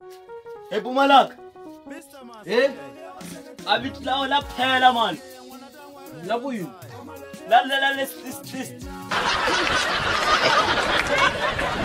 Epumalanga. Abithi lawo laphela man. Labuyini? Lalela list.